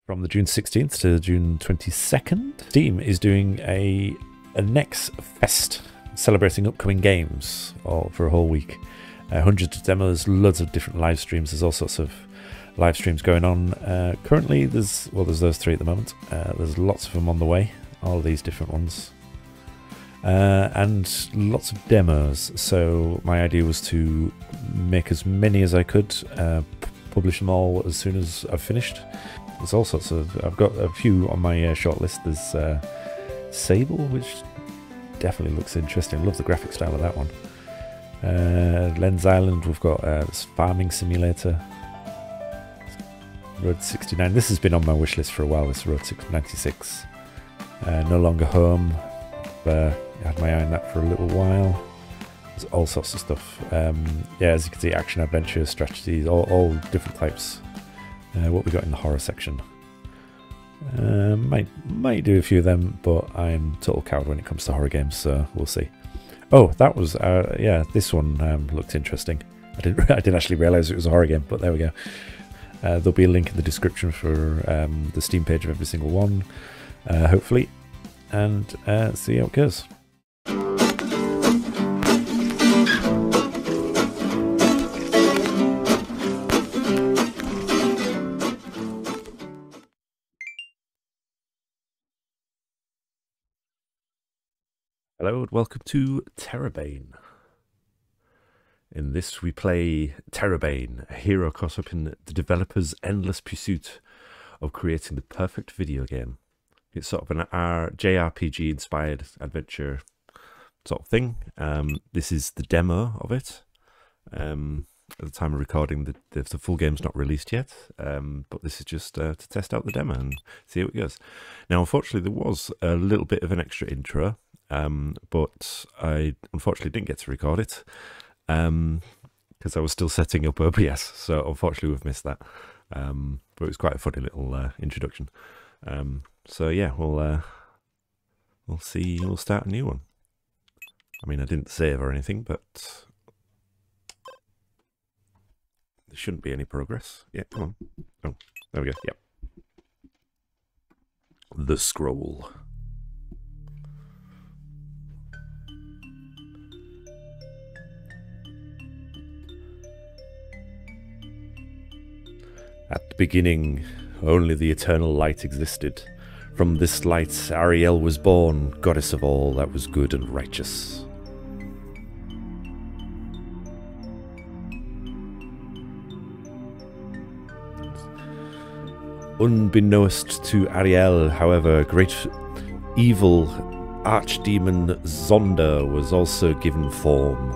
From the June 16th to June 22nd, Steam is doing a NextFest, celebrating upcoming games for a whole week. Hundreds of demos, loads of different live streams. There's all sorts of live streams going on. Currently, there's those three at the moment. There's lots of them on the way, all of these different ones. And lots of demos. So my idea was to make as many as I could, publish them all as soon as I've finished. There's all sorts of, I've got a few on my short list. There's Sable, which definitely looks interesting. Love the graphic style of that one. Lens Island, we've got this farming simulator. Road 69, this has been on my wish list for a while, this Road 696. No Longer Home, I've had my eye on that for a little while. There's all sorts of stuff. Yeah, as you can see, action, adventure, strategies, all different types. What we got in the horror section. Might do a few of them, but I'm total coward when it comes to horror games, so we'll see. Oh, that was yeah, this one looked interesting. I didn't actually realise it was a horror game, but there we go. There'll be a link in the description for the Steam page of every single one, hopefully, and see how it goes. Hello and welcome to tERRORBane. In this we play tERRORBane, a hero caught up in the developer's endless pursuit of creating the perfect video game. It's sort of an jRPG-inspired adventure sort of thing. This is the demo of it. At the time of recording, the full game's not released yet, but this is just to test out the demo and see how it goes. Now, unfortunately, there was a little bit of an extra intro, but I unfortunately didn't get to record it because I was still setting up OBS, so unfortunately we've missed that. But it was quite a funny little introduction. So yeah, we'll see. We'll start a new one. I mean, I didn't save or anything, but there shouldn't be any progress. Yeah, come on. Oh, there we go. Yep. The scroll. At the beginning, only the eternal light existed. From this light, Ariel was born, goddess of all that was good and righteous. Unbeknownst to Ariel, however, great evil archdemon Zonda was also given form.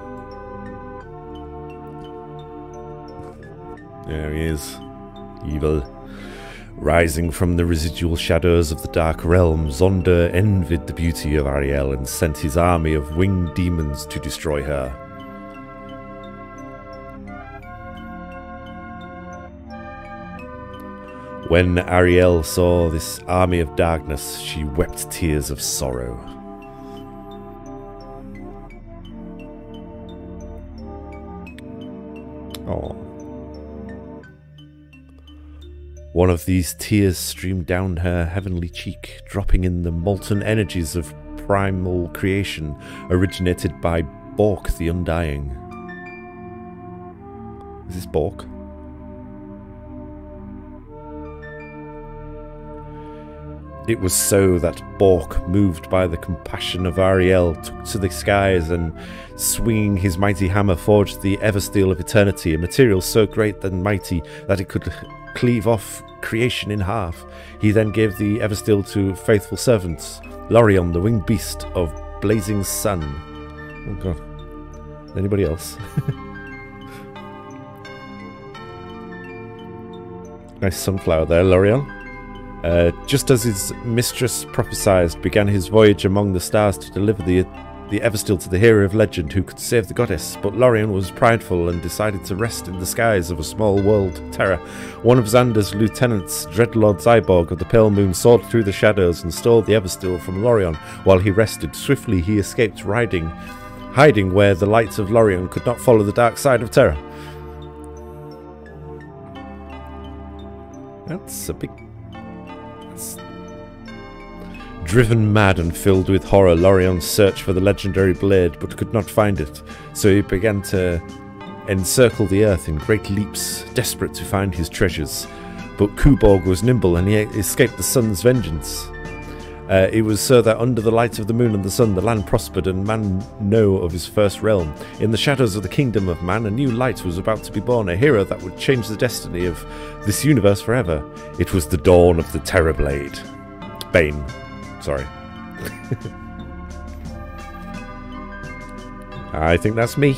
There he is. Evil. Rising from the residual shadows of the dark realm, Zonda envied the beauty of Ariel and sent his army of winged demons to destroy her. When Ariel saw this army of darkness, she wept tears of sorrow. Oh. One of these tears streamed down her heavenly cheek, dropping in the molten energies of primal creation originated by Bork the Undying. Is this Bork? It was so that Bork, moved by the compassion of Ariel, took to the skies and, swinging his mighty hammer, forged the Eversteel of Eternity, a material so great and mighty that it could cleave off creation in half. He then gave the Eversteel to faithful servants, Lorion, the winged beast of blazing sun. Oh god. Anybody else? Nice sunflower there, Lorion. Just as his mistress prophesied, began his voyage among the stars to deliver the Eversteel to the hero of legend who could save the goddess, but Lorion was prideful and decided to rest in the skies of a small world, Terra. One of Xander's lieutenants, Dreadlord Zyborg of the Pale Moon, soared through the shadows and stole the Eversteel from Lorion while he rested. Swiftly he escaped, hiding where the light of Lorion could not follow the dark side of Terra. That's a big Driven mad and filled with horror, Lorion searched for the legendary blade but could not find it, so he began to encircle the earth in great leaps, desperate to find his treasures. But Kuborg was nimble and he escaped the sun's vengeance. It was so that under the light of the moon and the sun the land prospered and man knew of his first realm. In the shadows of the kingdom of man a new light was about to be born, a hero that would change the destiny of this universe forever. It was the dawn of the TERRORBane. Bane. Sorry. I think that's me.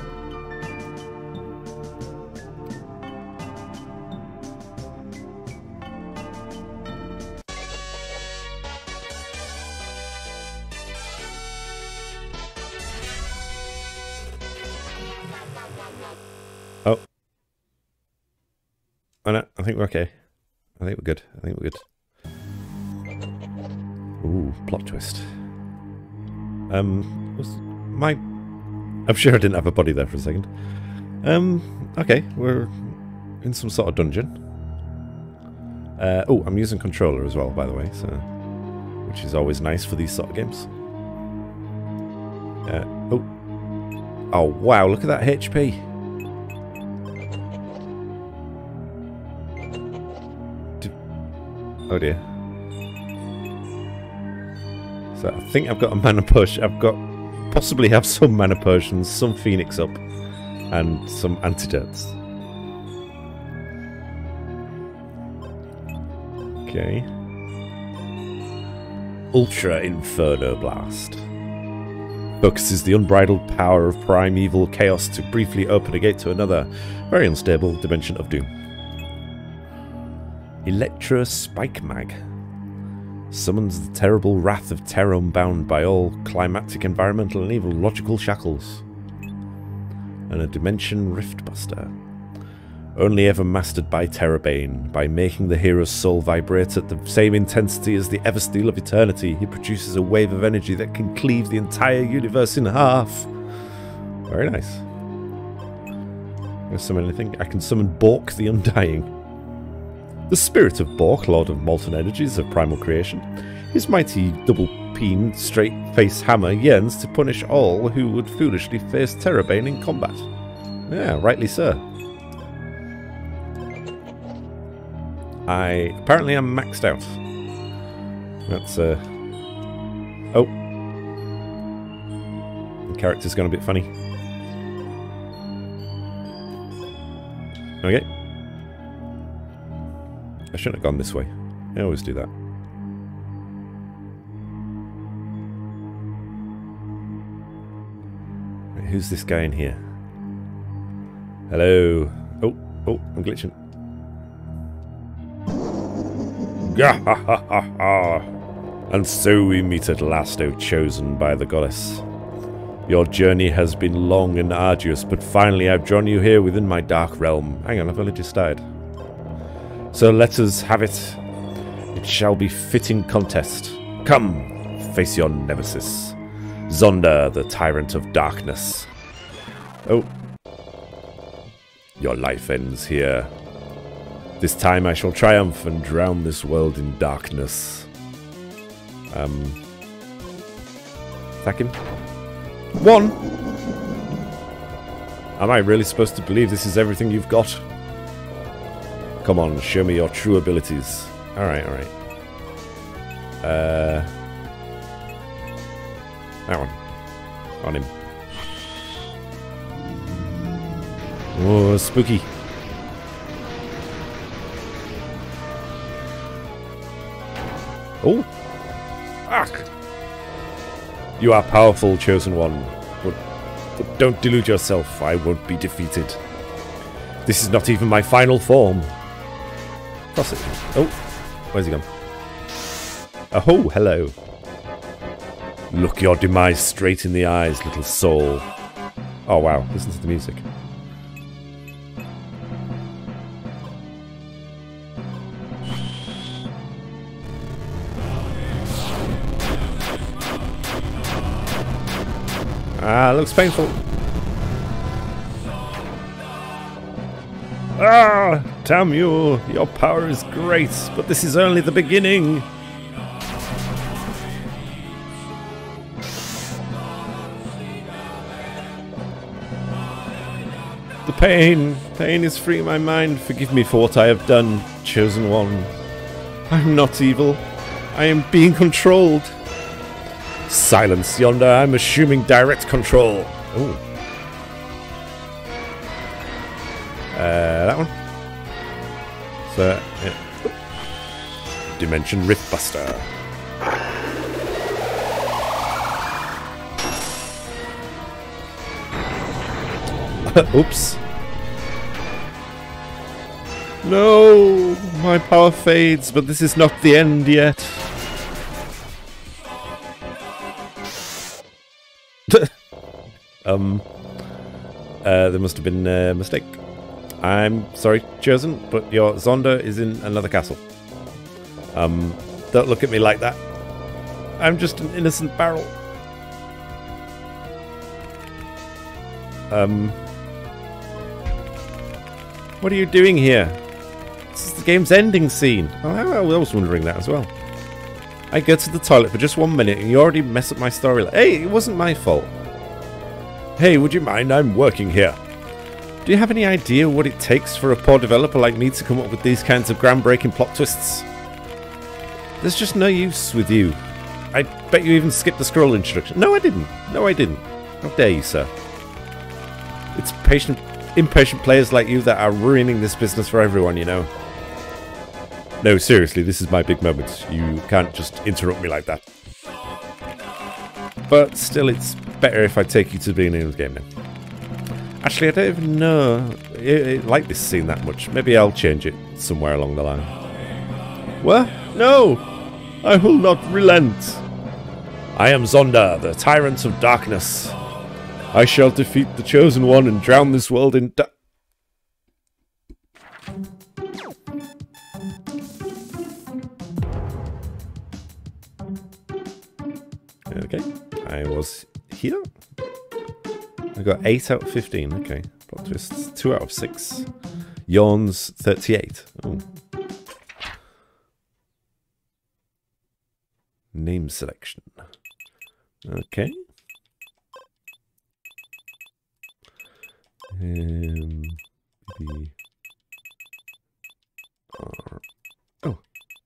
Oh. Oh no, I think we're okay. I think we're good. I think we're good. Ooh, plot twist. I'm sure I didn't have a body there for a second. Okay, we're in some sort of dungeon. Oh, I'm using controller as well, by the way, so which is always nice for these sort of games. Oh wow, look at that HP. Oh dear. So I think I've got a mana push. I've got possibly have some mana potions, some phoenix up, and some antidotes. Okay. Ultra Inferno Blast. Focuses the unbridled power of primeval chaos to briefly open a gate to another, very unstable dimension of doom. Electro Spike Mag. Summons the terrible wrath of Terrum bound by all climatic, environmental and even logical shackles. And a Dimension Riftbuster. Only ever mastered by TERRORBane. By making the hero's soul vibrate at the same intensity as the Eversteel of Eternity, he produces a wave of energy that can cleave the entire universe in half. Very nice. Can I summon anything? I can summon Bork the Undying. The spirit of Bork, Lord of Molten Energies of Primal Creation. His mighty double-peen straight-face hammer yearns to punish all who would foolishly face TERRORBane in combat. Yeah, rightly so. Apparently I'm maxed out. That's oh. The character's gone a bit funny. Okay. I shouldn't have gone this way. I always do that. Right, who's this guy in here? Hello. Oh, I'm glitching. And so we meet at last, O chosen by the goddess. Your journey has been long and arduous, but finally I've drawn you here within my dark realm. Hang on, I've only just died. So let us have it. It shall be fitting contest. Come, face your nemesis. Zonda, the tyrant of darkness. Oh. Your life ends here. This time I shall triumph and drown this world in darkness. Attack him. 1! Am I really supposed to believe this is everything you've got? Come on, show me your true abilities. Alright. That one. On him. Oh, spooky. Oh! Ark! You are powerful, Chosen One. But don't delude yourself, I won't be defeated. This is not even my final form. Cross it. Oh, where's he gone? Oh, hello. Look your demise straight in the eyes, little soul. Oh wow, listen to the music. Ah, looks painful. Ah! Damn you! Your power is great, but this is only the beginning! The pain! Pain is freeing my mind. Forgive me for what I have done, Chosen One. I'm not evil. I am being controlled. Silence yonder. I'm assuming direct control. Oh. That one. So, yeah. Dimension Rift Buster. Oops. No! My power fades, but this is not the end yet. There must have been a mistake. I'm sorry, Chosen, but your Zonda is in another castle. Don't look at me like that. I'm just an innocent barrel. What are you doing here? This is the game's ending scene. Oh, I was wondering that as well. I go to the toilet for just 1 minute and you already mess up my storyline. Hey, it wasn't my fault. Hey, would you mind? I'm working here. Do you have any idea what it takes for a poor developer like me to come up with these kinds of groundbreaking plot twists? There's just no use with you. I bet you even skipped the scroll introduction. No, I didn't. No, I didn't. How dare you, sir? It's impatient players like you that are ruining this business for everyone, you know. No, seriously, this is my big moment. You can't just interrupt me like that. But still, it's better if I take you to the beginning of the game now. Actually, I don't even know I like this scene that much. Maybe I'll change it somewhere along the line. What? No! I will not relent. I am Zonda, the tyrant of darkness. I shall defeat the Chosen One and drown this world in Okay, I was here. I got 8 out of 15. Okay, plot twists 2 out of 6. Yawns 38. Oh. Name selection. Okay. Maybe. Oh.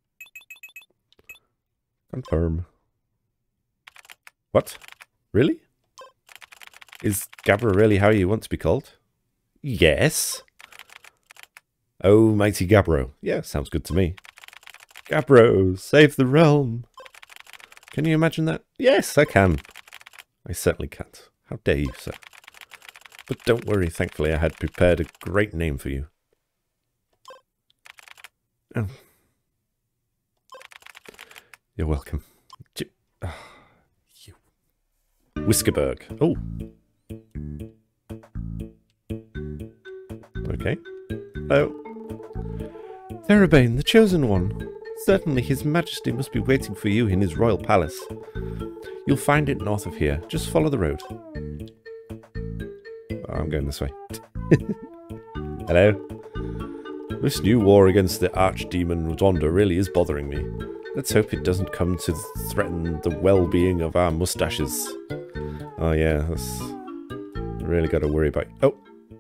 Confirm. What? Really? Is Gabra really how you want to be called? Yes. Oh, mighty Gabro. Yeah, sounds good to me. Gabro, save the realm. Can you imagine that? Yes, I can. I certainly can't. How dare you, sir? But don't worry, thankfully I had prepared a great name for you. Oh. You're welcome. You. Whiskerberg. Oh. Okay. Oh. TERRORBane, the Chosen One. Certainly His Majesty must be waiting for you in his royal palace. You'll find it north of here. Just follow the road. Oh, I'm going this way. Hello. This new war against the archdemon Zonda really is bothering me. Let's hope it doesn't come to threaten the well-being of our mustaches. Oh yeah, that's really got to worry about. Oh.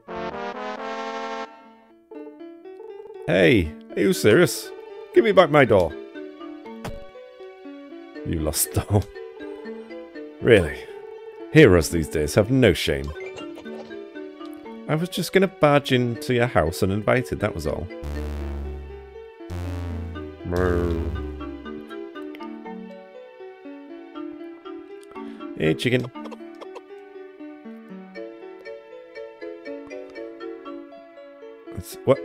Hey, are you serious? Give me back my door. You lost doll. Really? Heroes these days have no shame. I was just going to barge into your house uninvited, that was all. Hey, chicken. What?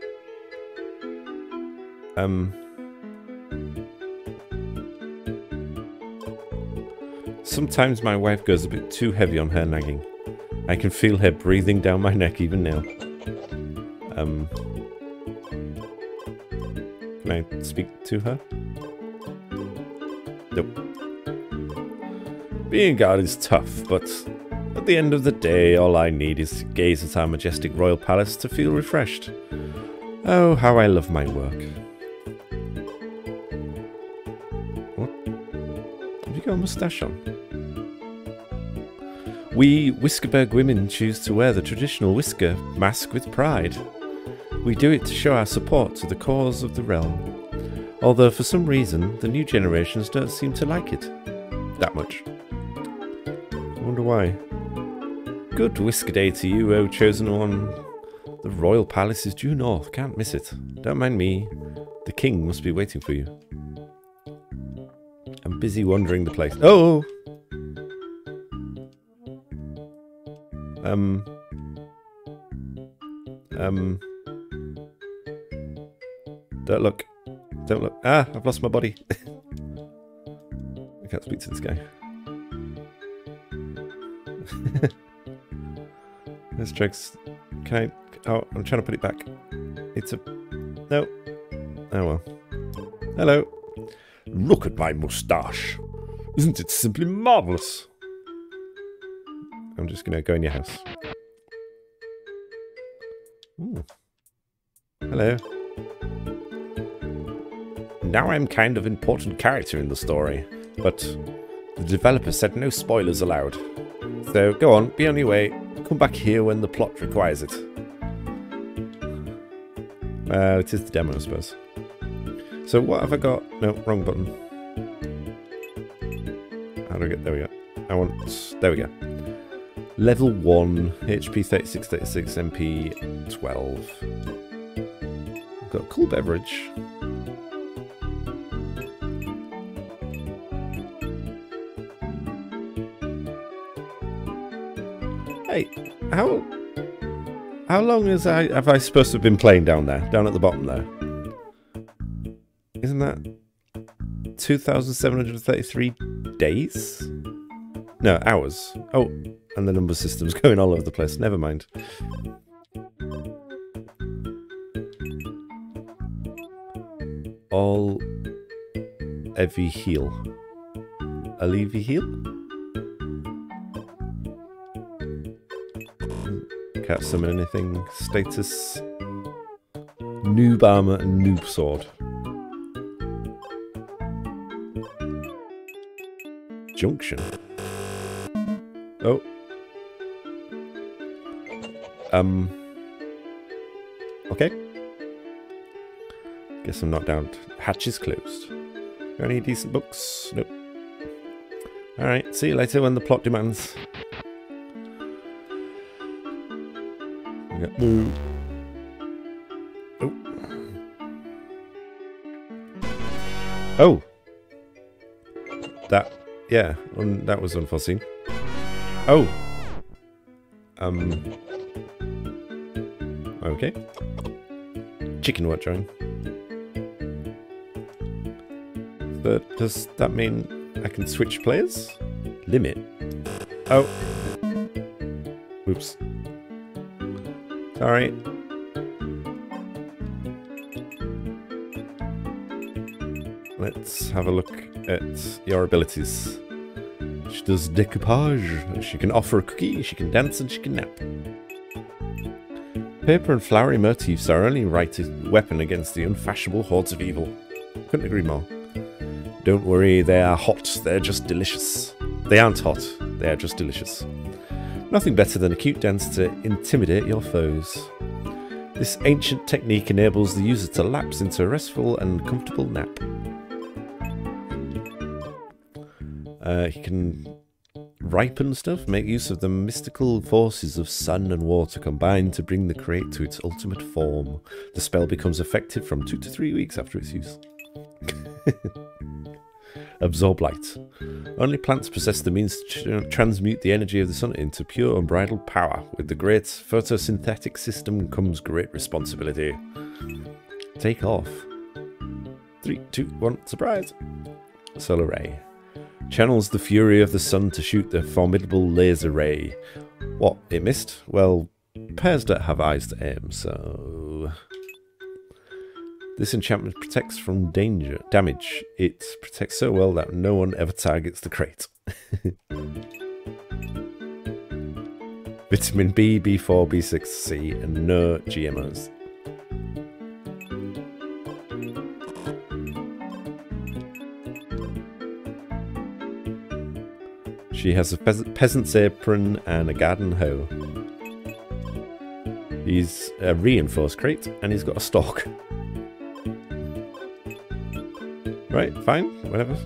Sometimes my wife goes a bit too heavy on her nagging. I can feel her breathing down my neck even now. Can I speak to her? Nope. Being God is tough, but at the end of the day, all I need is to gaze at our majestic royal palace to feel refreshed. Oh, how I love my work. What? Have you got a moustache on? We Whiskerberg women choose to wear the traditional whisker mask with pride. We do it to show our support to the cause of the realm. Although for some reason, the new generations don't seem to like it that much. I wonder why. Good whisker day to you, O chosen one. The royal palace is due north, can't miss it. Don't mind me, the king must be waiting for you. I'm busy wandering the place. Oh! Don't look. Don't look. Ah, I've lost my body. I can't speak to this guy. This tricks. Can I? Oh, I'm trying to put it back. It's a. No. Oh well. Hello. Look at my moustache. Isn't it simply marvellous? I'm just going to go in your house. Ooh. Hello. Now I'm kind of important character in the story, but the developer said no spoilers allowed. So go on, be on your way. Come back here when the plot requires it. It is the demo, I suppose. So what have I got? No, wrong button. How do I get... There we go. I want... There we go. Level 1, HP 36, 36, MP 12. I've got a cool beverage. Hey, how long have I supposed to have been playing down there? Down at the bottom there? Isn't that 2,733 days? No, hours. Oh, and the number system's going all over the place. Never mind. All Evie heal. Alevy heal? Can't summon anything. Status. Noob armor and noob sword. Junction. Oh. Okay. Guess I'm not down. Hatch is closed. Got any decent books? Nope. Alright, see you later when the plot demands. Ooh. Oh. Oh. That, yeah, that was unforeseen. Oh. Okay. Chicken what, John? But does that mean I can switch players? Limit. Oh. Oops. Sorry. Let's have a look at your abilities. She does decoupage. She can offer a cookie, she can dance, and she can nap. Paper and flowery motifs are only right weapon against the unfashionable hordes of evil. Couldn't agree more. Don't worry, they are hot, they're just delicious. They aren't hot, they are just delicious. Nothing better than a cute dance to intimidate your foes. This ancient technique enables the user to lapse into a restful and comfortable nap. He can ripen stuff, make use of the mystical forces of sun and water combined to bring the crate to its ultimate form. The spell becomes effective from 2 to 3 weeks after its use. Absorb light. Only plants possess the means to transmute the energy of the sun into pure unbridled power. With the great photosynthetic system comes great responsibility. Take off. 3, 2, 1, surprise! Solar ray. Channels the fury of the sun to shoot the formidable laser ray. What, it missed? Well, pears don't have eyes to aim, so... This enchantment protects from damage. It protects so well that no one ever targets the crate. Vitamin B, B4, B6, C, and no GMOs. She has a peasant's apron and a garden hoe. He's a reinforced crate, and he's got a stalk. Right, fine, whatever.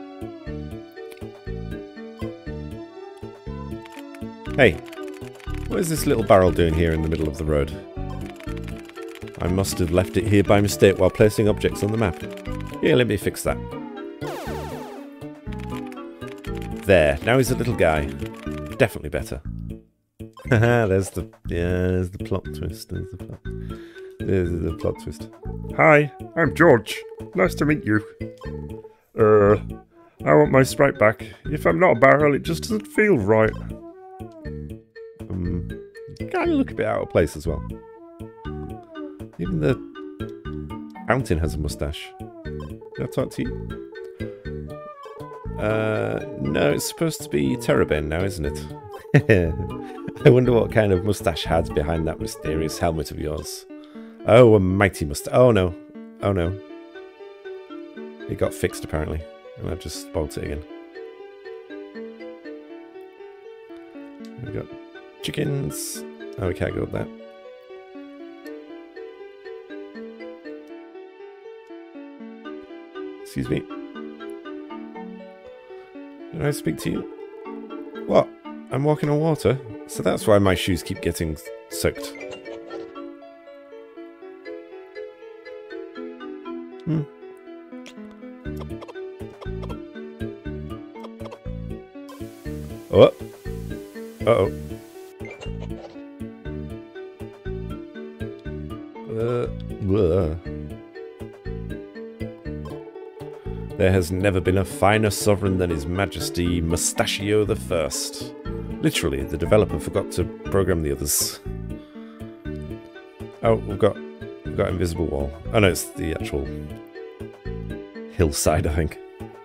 Hey, what is this little barrel doing here in the middle of the road? I must have left it here by mistake while placing objects on the map. Here, let me fix that. There, now he's a little guy. Definitely better. Haha, there's the plot twist. There's the plot twist. Hi, I'm George. Nice to meet you. I want my sprite back. If I'm not a barrel, it just doesn't feel right. Kind of look a bit out of place as well. Even the fountain has a mustache. Can I talk to you? No, it's supposed to be tERRORBane now, isn't it? I wonder what kind of mustache hides behind that mysterious helmet of yours. Oh, a mighty mustache. Oh no. Oh no. It got fixed apparently. And I've just spoiled it again. We got chickens. Oh, we can't go with that. Excuse me. Can I speak to you? What? I'm walking on water, so that's why my shoes keep getting soaked. Oh. Uh-oh. There has never been a finer sovereign than His Majesty Mustachio the First. Literally, the developer forgot to program the others. Oh, we've got invisible wall. Oh no, it's the actual hillside, I think.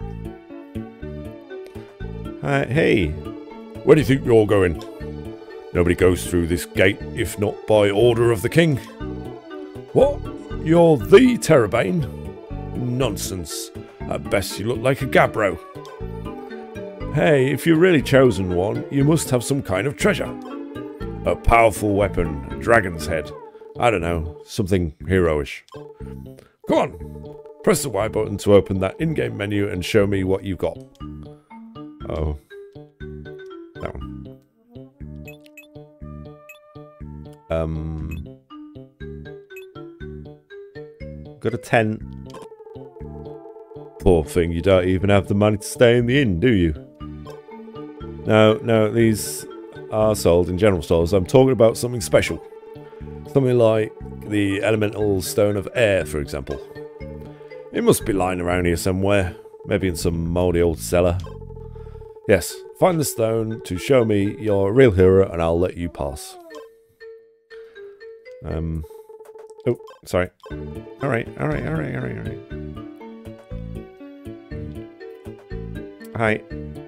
Hey, where do you think you're going? Nobody goes through this gate if not by order of the king. What? You're the tERRORBane? Nonsense. At best you look like a gabbro. Hey, if you're really chosen one, you must have some kind of treasure. A powerful weapon, a dragon's head. I don't know, something heroish. Come on, press the Y button to open that in-game menu and show me what you've got. Oh. That one. Got a tent. Poor thing, you don't even have the money to stay in the inn, do you? No, these are sold in general stores. I'm talking about something special. Something like the elemental stone of air, for example. It must be lying around here somewhere. Maybe in some mouldy old cellar. Yes, find the stone to show me your real hero and I'll let you pass. Oh, sorry. Alright. Hi.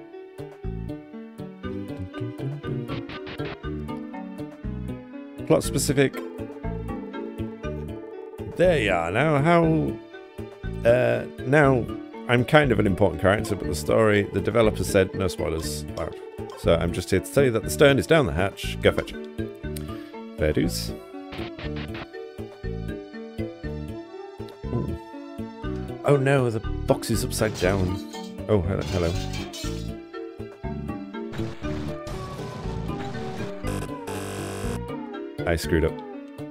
Plot specific. There you are. Now I'm kind of an important character, but the story, the developer said no spoilers allowed. So I'm just here to tell you that the stone is down the hatch. Go fetch it. Fair dues. Ooh. Oh no, the box is upside down. Oh, hello. I screwed up.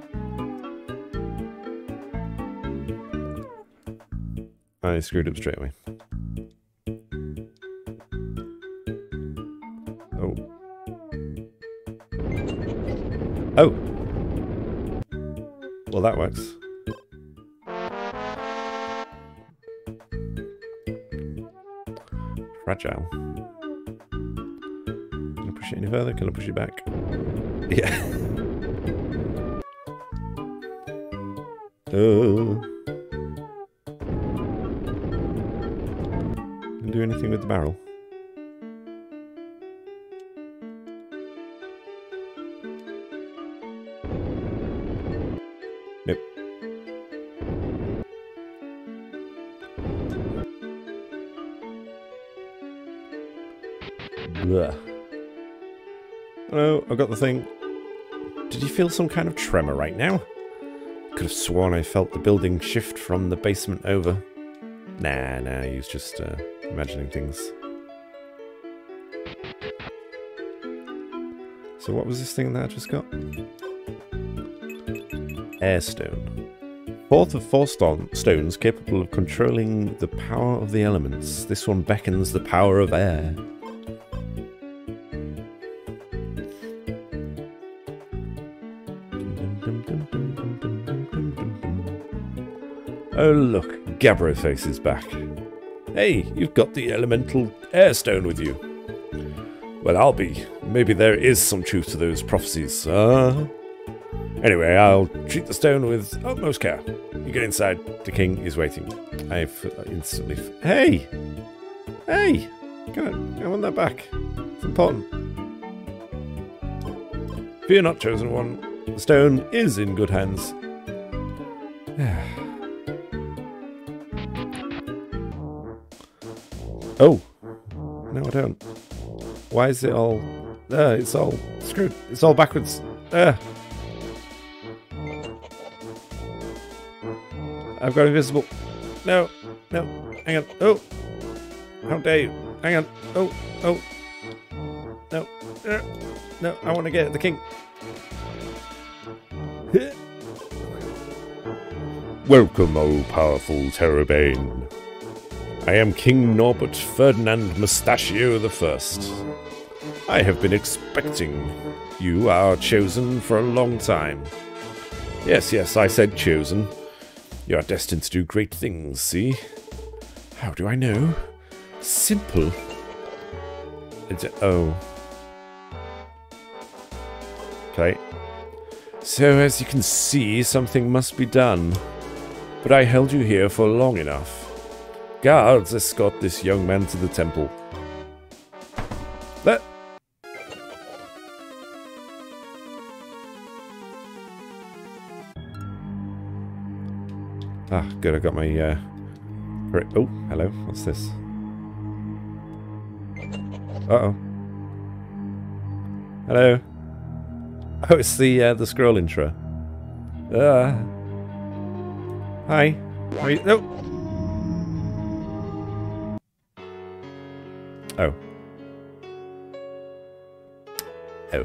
I screwed up straight away. Oh. Oh! Well, that works. Fragile. Can I push it any further? Can I push it back? Yeah. Oh. Can do anything with the barrel? Nope. Ugh. Hello, I got the thing. Did you feel some kind of tremor right now? Could have sworn I felt the building shift from the basement over. Nah, he was just imagining things. So what was this thing that I just got? Airstone. Fourth of 4 stones capable of controlling the power of the elements. This one beckons the power of air. Oh look, Gabroface is back. Hey, you've got the elemental airstone with you. Well, I'll be. Maybe there is some truth to those prophecies. Anyway, I'll treat the stone with utmost care. You get inside. The king is waiting. I've instantly... Hey! Hey! I want that back. It's important. Fear not, chosen one. The stone is in good hands. Oh! No, I don't. Why is it all... it's all screwed. It's all backwards. I've got invisible. No, hang on. Oh, how dare you? Hang on. Oh, no, I want to get at the king. Welcome, O powerful tERRORBane. I am King Norbert Ferdinand Mustachio I. I have been expecting you, our chosen, for a long time. Yes, I said chosen. You are destined to do great things, see? How do I know? Simple. Oh. Okay. So, as you can see, something must be done. But I held you here for long enough. Guards, escort this young man to the temple. Let... Ah, good, I got my, Oh, hello, what's this? Uh-oh. Hello. Oh, it's the scroll intro. Hi. How are you? No! Oh. Oh.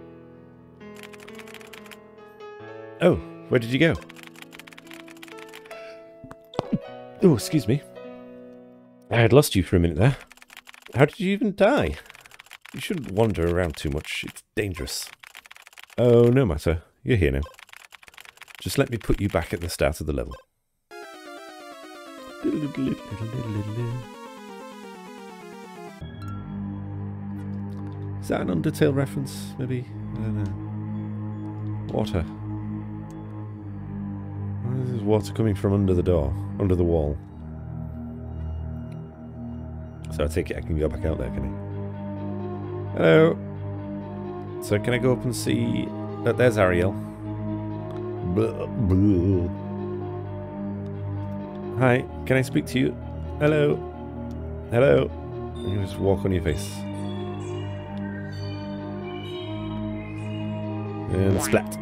Oh, where did you go? Oh, excuse me. I had lost you for a minute there. How did you even die? You shouldn't wander around too much. It's dangerous. Oh, no matter. You're here now. Just let me put you back at the start of the level. Is that an Undertale reference, maybe? I don't know. Water. Where is this water coming from under the door? Under the wall? So I take it I can go back out there, can I? Hello! So can I go up and see... Oh, there's Ariel. Hi, can I speak to you? Hello? Hello? You just walk on your face. And splat.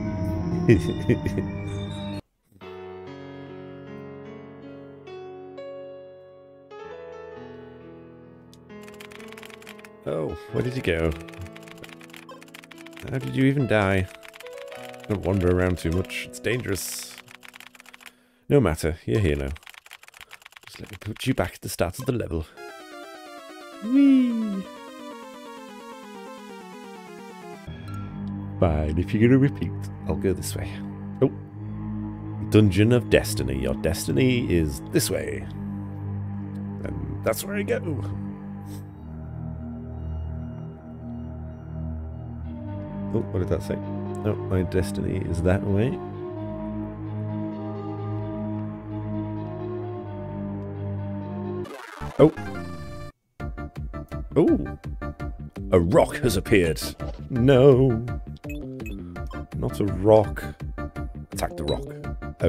Oh, where did you go? How did you even die? Don't wander around too much. It's dangerous. No matter. You're here now. Just let me put you back at the start of the level. Whee! Fine, if you're going to repeat, I'll go this way. Oh. Dungeon of Destiny. Your destiny is this way. And that's where I go. Oh, what did that say? Oh, my destiny is that way. Oh. Oh. A rock has appeared. No. Not a rock. Attack the rock. Oh.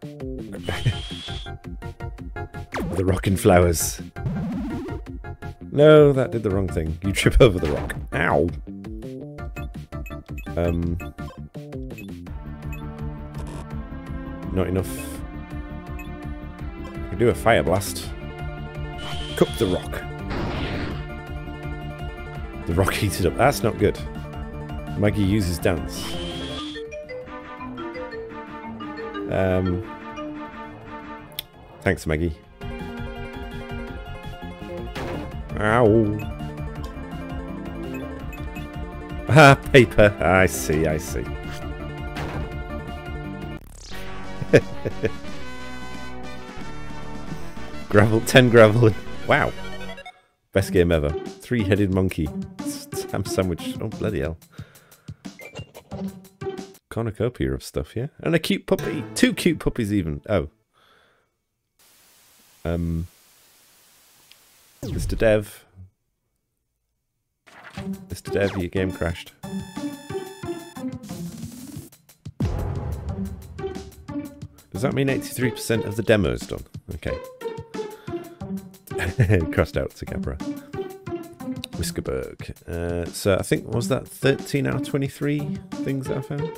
The rock and flowers. No, that did the wrong thing. You trip over the rock. Ow. Not enough. I can do a fire blast. Cook the rock. The rock heated up. That's not good. Maggie uses dance. Thanks, Maggie. Ow. Ah, paper. I see, I see. Gravel, 10 gravel. Wow. Best game ever. 3-headed monkey. Ham sandwich. Oh, bloody hell. Cornucopia of stuff, yeah? And a cute puppy. 2 cute puppies even. Oh. Mr. Dev. Mr. Dev, your game crashed. Does that mean 83% of the demo is done? Okay. Crossed out to Gabra. Whiskerberg. So I think, was that 13 out of 23 things that I found?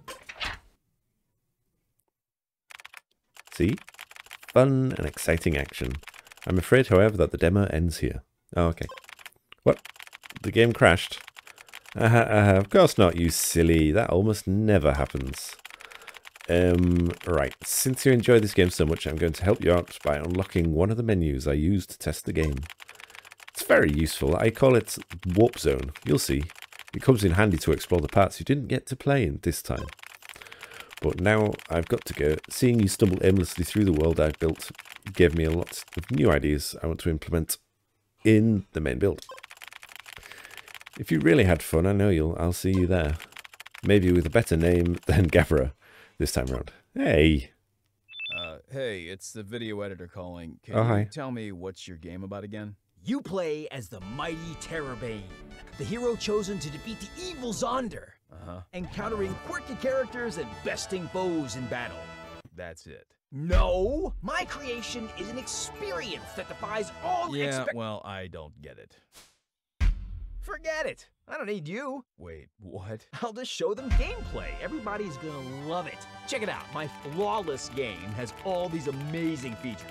See? Fun and exciting action. I'm afraid, however, that the demo ends here. Oh, okay. What? The game crashed? Of course not, you silly. That almost never happens. Right. Since you enjoy this game so much, I'm going to help you out by unlocking one of the menus I used to test the game. It's very useful. I call it Warp Zone. You'll see. It comes in handy to explore the parts you didn't get to play in this time. But now I've got to go. Seeing you stumble aimlessly through the world I've built gave me a lot of new ideas I want to implement in the main build. If you really had fun, I know I'll see you there. Maybe with a better name than Gavra this time around. Hey. Hey, it's the video editor calling. Can Oh, hi. you tell me what's your game about again? You play as the mighty tERRORBane, the hero chosen to defeat the evil Zonder, encountering quirky characters and besting foes in battle. That's it. No! My creation is an experience that defies all Yeah, well, I don't get it. Forget it. I don't need you. Wait, what? I'll just show them gameplay. Everybody's gonna love it. Check it out. My flawless game has all these amazing features.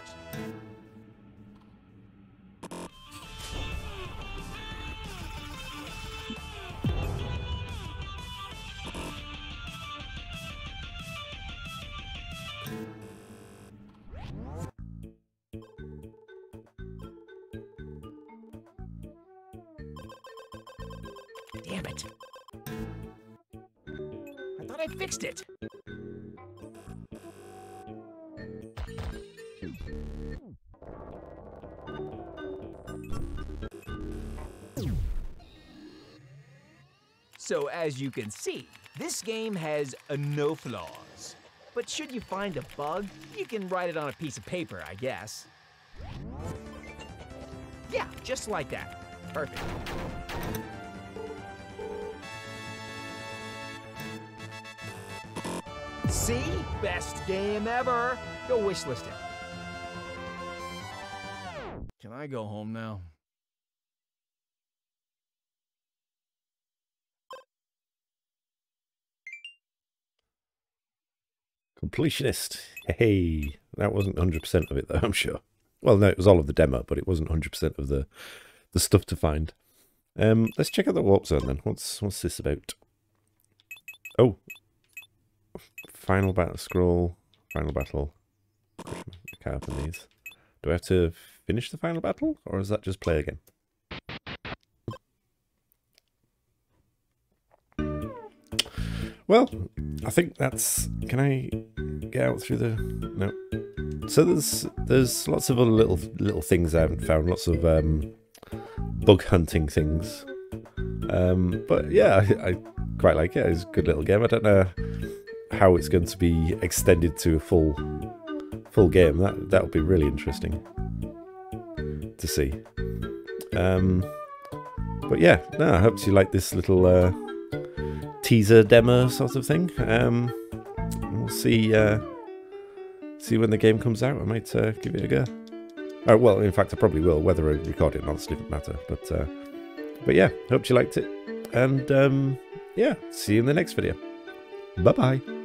Damn it. I thought I fixed it. So as you can see, this game has no flaws. But should you find a bug, you can write it on a piece of paper, I guess. Yeah, just like that. Perfect. See? Best game ever. Go wishlist it. Can I go home now? Completionist. Hey, that wasn't 100% of it though, I'm sure. Well, no, it was all of the demo, but it wasn't 100% of the stuff to find. Let's check out the warp zone then. What's this about? Oh, final battle scroll. Final battle. I can't open these. Do I have to finish the final battle, or is that just play again? Well, I think that's... Can I get out through the... No. So there's lots of other little things I haven't found. Lots of bug hunting things. But yeah, I quite like it. It's a good little game. I don't know how it's going to be extended to a full game. That would be really interesting to see. But yeah, no, I hope you like this little teaser demo sort of thing. We'll see when the game comes out. I might give it a go. Well, in fact, I probably will. Whether I record it or not, it's a different matter. But yeah, hope you liked it. And yeah, see you in the next video. Bye-bye.